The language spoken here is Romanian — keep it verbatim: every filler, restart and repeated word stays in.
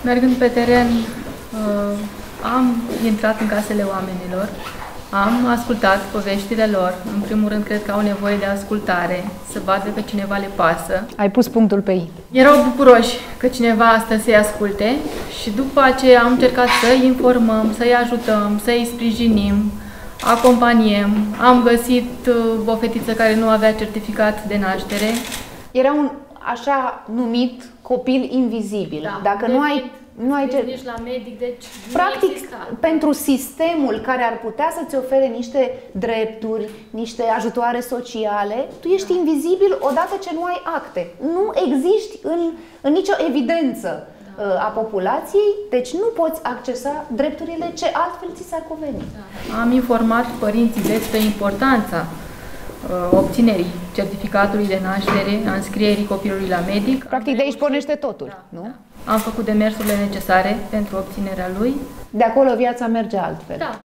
Mergând pe teren, am intrat în casele oamenilor, am ascultat poveștile lor. În primul rând, cred că au nevoie de ascultare, să vadă că cineva le pasă. Ai pus punctul pe i. Erau bucuroși că cineva astăzi să-i asculte și după aceea am încercat să-i informăm, să-i ajutăm, să-i sprijinim, acompaniem. Am găsit o fetiță care nu avea certificat de naștere. Era un așa numit copil invizibil. Da, Dacă nu ai Nu ai ce... nici la medic, deci practic, pentru sistemul care ar putea să-ți ofere niște drepturi, niște ajutoare sociale, tu ești da. invizibil odată ce nu ai acte. Nu existi în, în nicio evidență da. a populației, deci nu poți accesa drepturile ce altfel ți s-ar cuveni. Da. Am informat părinții despre importanța obținerii certificatului de naștere, a înscrierii copilului la medic. Practic de aici pornește totul, da, nu? Da. Am făcut demersurile necesare pentru obținerea lui. De acolo viața merge altfel. Da.